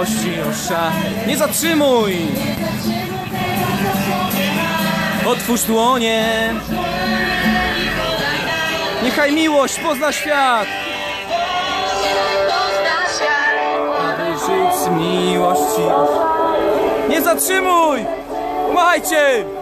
miłości osza. Nie zatrzymuj! Otwórz dłonie. Niechaj miłość pozna świat. Aby żyć z miłości. Nie zatrzymuj! Pomachajcie!